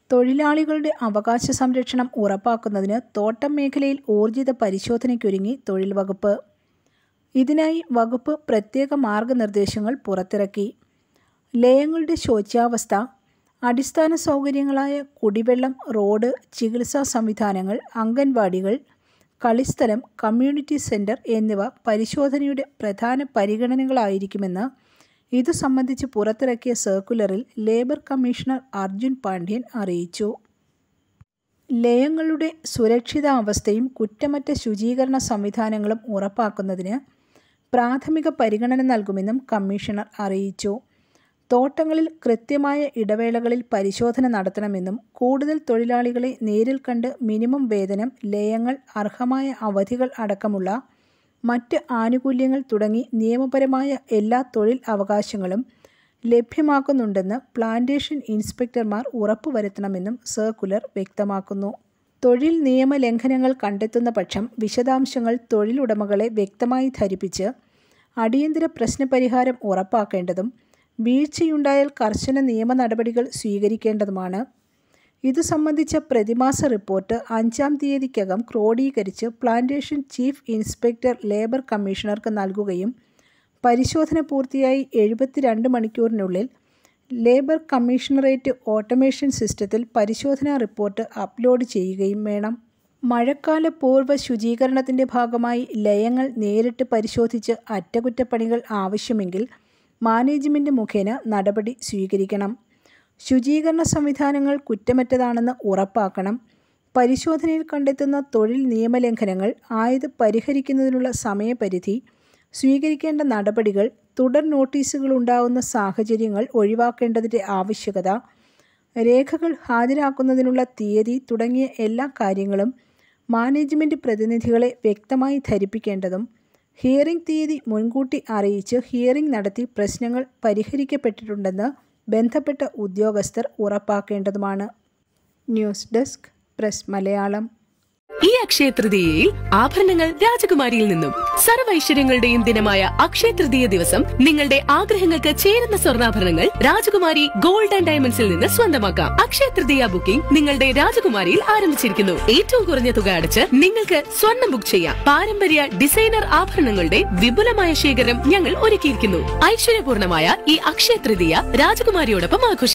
തൊഴിലാളികളുടെ അവകാശ സംരക്ഷണം ഉറപ്പാക്കുന്നതിന് തോട്ടം മേഖലയിൽ ഊർജിത പരിശോധനയ്ക്കൊരുങ്ങി തൊഴിൽ വകുപ്പ്. ഇതിനായി വകുപ്പ് പ്രത്യേക മാർഗനിർദ്ദേശങ്ങൾ പുറത്തിറക്കി. ലയങ്ങളുടെ ശോച്യാവസ്ഥ, അടിസ്ഥാന സൗകര്യങ്ങളായ കുടിവെള്ളം, റോഡ്, ചികിത്സാ സംവിധാനങ്ങൾ, അംഗൻവാടികൾ, കളിസ്ഥലം, കമ്മ്യൂണിറ്റി സെന്റർ എന്നിവ പരിശോധനയുടെ പ്രധാന പരിഗണനകളായിരിക്കുമെന്ന് ഇതു സംബന്ധിച്ച് പുറത്തിറക്കിയ സർക്കുലറിൽ ലേബർ കമ്മീഷണർ അർജുൻ പാണ്ഡ്യൻ അറിയിച്ചു. ലയങ്ങളുടെ സുരക്ഷിതാവസ്ഥയും കുറ്റമറ്റ ശുചീകരണ സംവിധാനങ്ങളും ഉറപ്പാക്കുന്നതിന് പ്രാഥമിക പരിഗണന നൽകുമെന്നും കമ്മീഷണർ അറിയിച്ചു. തോട്ടങ്ങളിൽ കൃത്യമായ ഇടവേളകളിൽ പരിശോധന നടത്തണമെന്നും കൂടുതൽ തൊഴിലാളികളെ നേരിൽ കണ്ട് മിനിമം വേതനം, ലയങ്ങൾ, അർഹമായ അവധികൾ അടക്കമുള്ള മറ്റ് ആനുകൂല്യങ്ങൾ തുടങ്ങി നിയമപരമായ എല്ലാ തൊഴിൽ അവകാശങ്ങളും ലഭ്യമാക്കുന്നുണ്ടെന്ന് പ്ലാന്റേഷൻ ഇൻസ്പെക്ടർമാർ ഉറപ്പുവരുത്തണമെന്നും സർക്കുലർ വ്യക്തമാക്കുന്നു. തൊഴിൽ നിയമലംഘനങ്ങൾ കണ്ടെത്തുന്ന പക്ഷം വിശദാംശങ്ങൾ തൊഴിലുടമകളെ വ്യക്തമായി ധരിപ്പിച്ച് അടിയന്തര പ്രശ്നപരിഹാരം ഉറപ്പാക്കേണ്ടതും വീഴ്ചയുണ്ടായാൽ കർശന നിയമ നടപടികൾ സ്വീകരിക്കേണ്ടതുമാണ്. ഇതു സംബന്ധിച്ച പ്രതിമാസ റിപ്പോർട്ട് 5-ാം തീയതിക്കകം ക്രോഡീകരിച്ച് പ്ലാന്റേഷൻ ചീഫ് ഇൻസ്പെക്ടർ ലേബർ കമ്മീഷണർക്ക് നൽകുകയും പരിശോധന പൂർത്തിയായി 72 മണിക്കൂറിനുള്ളിൽ ലേബർ കമ്മീഷണറേറ്റ് ഓട്ടോമേഷൻ സിസ്റ്റത്തിൽ പരിശോധനാ റിപ്പോർട്ട് അപ്ലോഡ് ചെയ്യുകയും വേണം. മഴക്കാല പൂർവ്വ ശുചീകരണത്തിൻ്റെ ഭാഗമായി ലയങ്ങൾ നേരിട്ട് പരിശോധിച്ച് അറ്റകുറ്റപ്പണികൾ ആവശ്യമെങ്കിൽ മാനേജ്മെൻറ്റ് മുഖേന നടപടി സ്വീകരിക്കണം. ശുചീകരണ സംവിധാനങ്ങൾ കുറ്റമറ്റതാണെന്ന് ഉറപ്പാക്കണം. പരിശോധനയിൽ കണ്ടെത്തുന്ന തൊഴിൽ നിയമലംഘനങ്ങൾ ആയത് പരിഹരിക്കുന്നതിനുള്ള സമയപരിധി, സ്വീകരിക്കേണ്ട നടപടികൾ, തുടർ നോട്ടീസുകളുണ്ടാകുന്ന സാഹചര്യങ്ങൾ ഒഴിവാക്കേണ്ടതിൻ്റെ ആവശ്യകത, രേഖകൾ ഹാജരാക്കുന്നതിനുള്ള തീയതി തുടങ്ങിയ എല്ലാ കാര്യങ്ങളും മാനേജ്മെൻറ്റ് പ്രതിനിധികളെ വ്യക്തമായി ധരിപ്പിക്കേണ്ടതും ഹിയറിംഗ് തീയതി മുൻകൂട്ടി അറിയിച്ച് ഹിയറിംഗ് നടത്തി പ്രശ്നങ്ങൾ പരിഹരിക്കപ്പെട്ടിട്ടുണ്ടെന്ന് ബന്ധപ്പെട്ട ഉദ്യോഗസ്ഥർ ഉറപ്പാക്കേണ്ടതുമാണ്. News desk, press Malayalam. ഈ അക്ഷയ തൃതീയയിൽ ആഭരണങ്ങൾ രാജകുമാരിയിൽ നിന്നും. സർവൈശ്വര്യങ്ങളുടെയും ദിനമായ അക്ഷയ തൃതീയ ദിവസം നിങ്ങളുടെ ആഗ്രഹങ്ങൾക്ക് ചേരുന്ന സ്വർണ്ണാഭരണങ്ങൾ രാജകുമാരി ഗോൾഡ് ആൻഡ് ഡയമണ്ട്സിൽ നിന്ന് സ്വന്തമാക്കാം. അക്ഷയ തൃതീയ ബുക്കിംഗ് നിങ്ങളുടെ രാജകുമാരിയിൽ ആരംഭിച്ചിരിക്കുന്നു. ഏറ്റവും കുറഞ്ഞ തുക അടച്ച് നിങ്ങൾക്ക് സ്വർണ്ണം ബുക്ക് ചെയ്യാം. പാരമ്പര്യ ഡിസൈനർ ആഭരണങ്ങളുടെ വിപുലമായ ശേഖരം ഞങ്ങൾ ഒരുക്കിയിരിക്കുന്നു. ഐശ്വര്യപൂർണമായ ഈ അക്ഷയ തൃതീയ രാജകുമാരിയോടൊപ്പം ആഘോഷിക്കാം.